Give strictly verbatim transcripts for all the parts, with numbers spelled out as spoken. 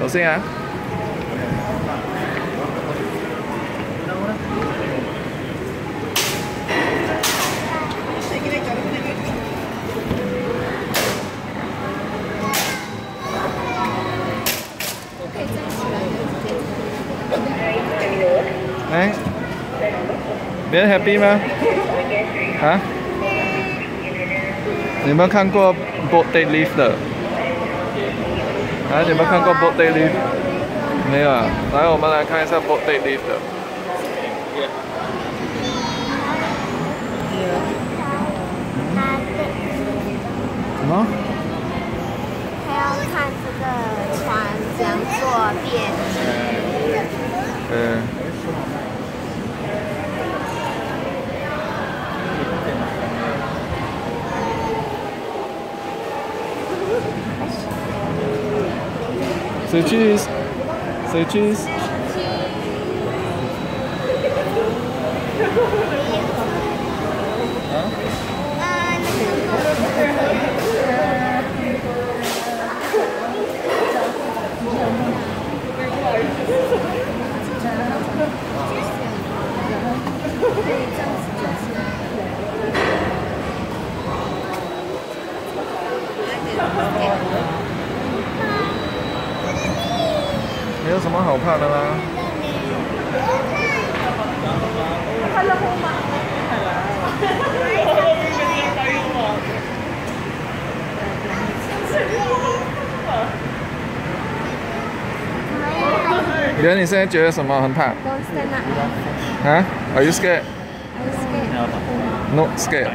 多少啊？哎，别人 happy 吗？啊？你有没有看过 boat day lift 的？啊，你有没有看过 boat day lift？没有啊。来，我们来看一下 boat day lift 的。什么？ 还要看这个船怎样做变形。 呃。Say cheese. Say cheese. 没有什么好怕的啦。原来你现在觉得什么很怕？啊 ？Are you scared? Not scared.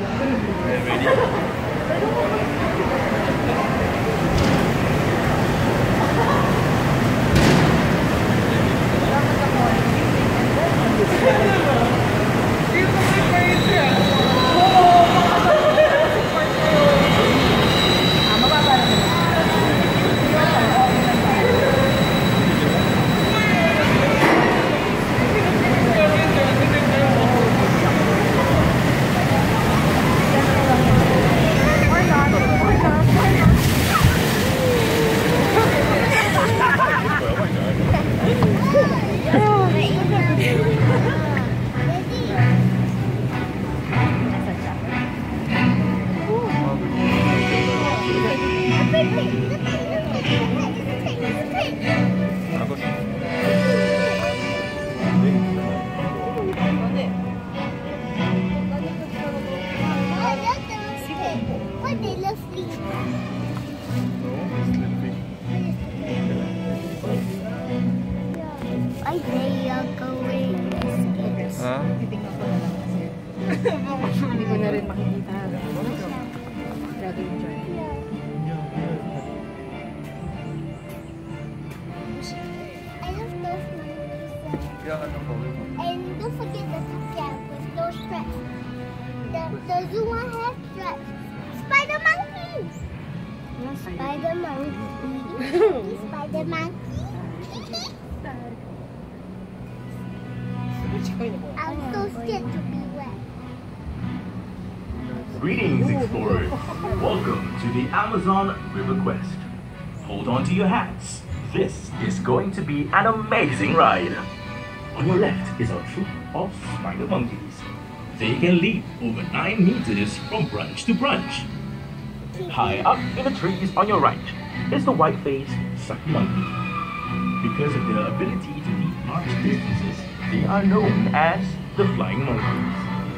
Huh? Hindi ko na rin makikita. Dragon Joy. I love those monkeys. And don't forget the yeah, with those straps. The, the zoo one has straps. Spider monkey! Spider monkey. Spider monkey. I'm so scared to be wet. Greetings, explorers. Welcome to the Amazon River Quest. Hold on to your hats. This is going to be an amazing ride. On your left is a troop of spider monkeys. They can leap over nine meters from branch to branch. High up in the trees on your right is the white-faced sucky monkey. Because of their ability to leap large distances, they are known as the flying monkeys.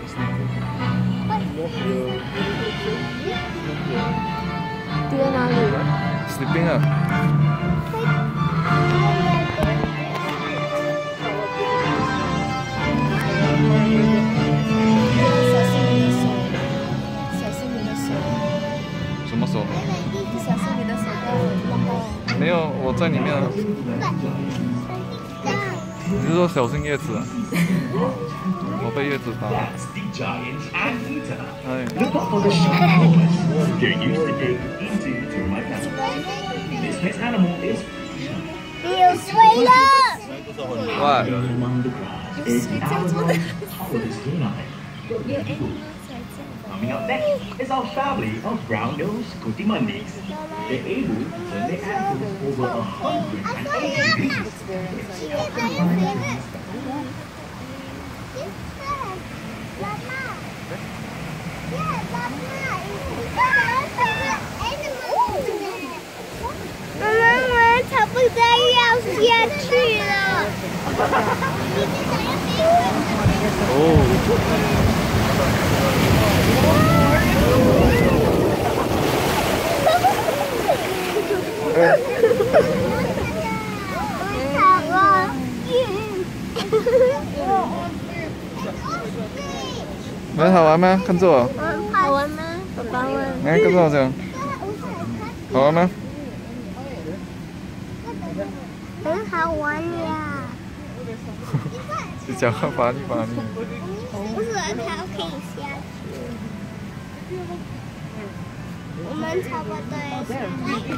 Sleeping up.什么手？没有，我在里面啊。你是说小心叶子啊？我被叶子打了。哎。 你有水了。 What？ 有水在做的。 Coming up next is our family of brown-nosed Coatimundis. They're able to turn their antlers over a hundred and eighty degrees. 蛮好玩吗？看着我。 好玩吗？爸爸问。 来，跟着我讲。好玩吗？ 很好玩呀。 你讲话罚你罚你。 不是，它可以下去。我们差不多要下去了。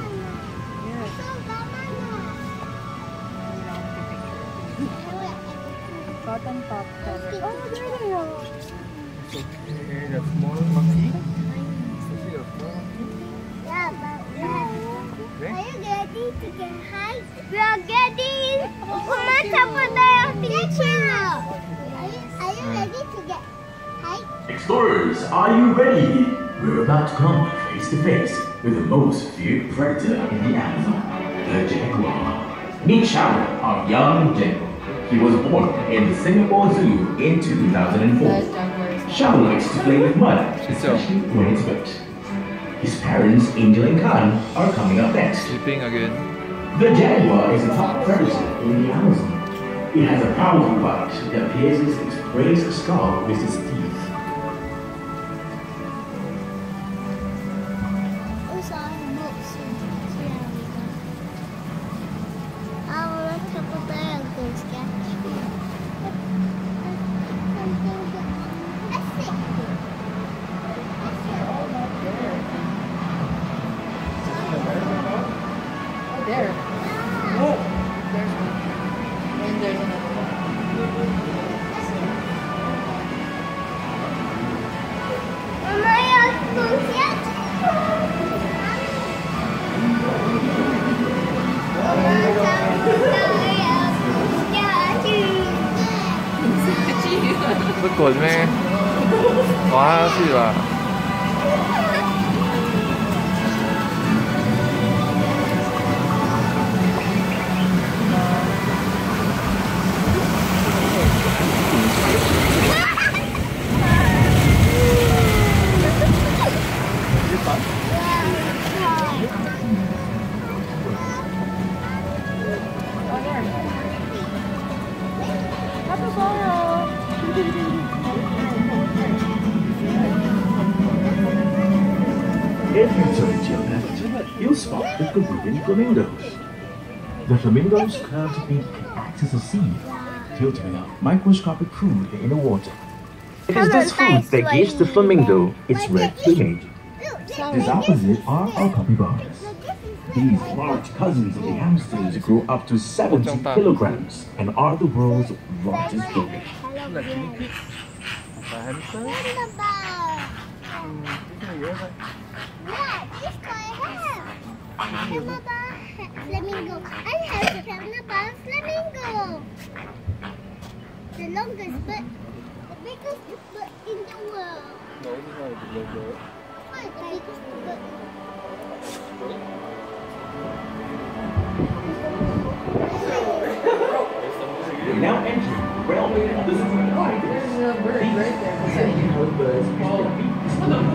Cotton pop. Oh, there they are. Okay, the small monkey. See the small monkey? Yeah, but are you ready to get high? We are getting. 我们差不多要进去了。Are you Are you ready to get high? Explorers, are you ready? We're about to come face to face with the most feared predator in the Amazon, the jaguar. Meet Shadow, our young jaguar. He was born in the Singapore Zoo in two thousand four. Shadow likes to play with mud, especially when it's wet. His parents, Angel and Khan, are coming up next. Sleeping again. The jaguar is a top predator in the Amazon. It has a powerful bite that pierces its prey's skull with its teeth. 为啥很冒险？这样一个。啊，我们差不多要跟下去。 There. Oh. There's one. And there's another one. 我们要走下去。我们差不多要走下去。 是滚咩？滑下去吧。 If you turn to your left, you'll spot the Peruvian flamingos. The flamingo's curved beak acts as a sieve, filtering out microscopic food in the water. It is this food that gives the flamingo its red plumage. Its opposite are our capybaras. These large cousins of the hamsters grow up to seventy kilograms and are the world's largest rodent. Yeah, this guy has Panda bar flamingo. I have a Panda bar flamingo. The longest bird, the biggest bird in the world. Why the biggest bird? We now enter the railway of the Zoomer Ride. There's a bird right there. Birds use their beaks.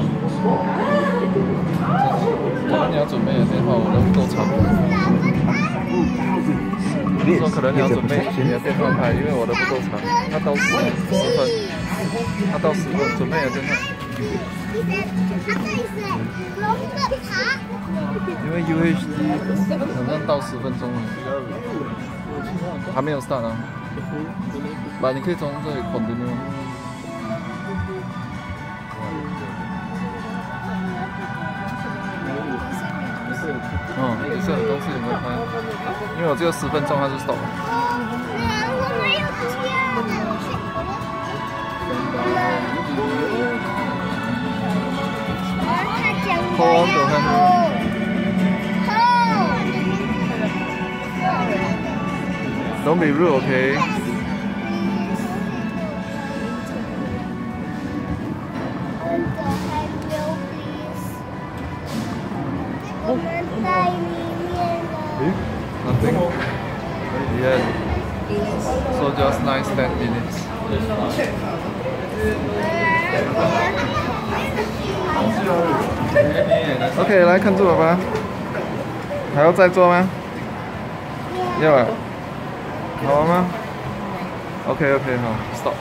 可能你要准备的电话我都不够长。说可能你要准备你的电话牌，因为我的不够长，它到十十分，它到十分，准备你的电话。因为 U H D 好像到十分钟了，还没有 start 啊。来，你可以从这里 continue。哦，就是很多事情会拍，因为我只有十分钟，它就 stop 了。 我没有吃，我是。 Hold on to her. Don't be rude, okay? Nothing. Yeah. So just nice ten minutes. OK， 来看住爸爸。还要再做吗？要啊。好玩吗 ？OK OK 好 ，Stop。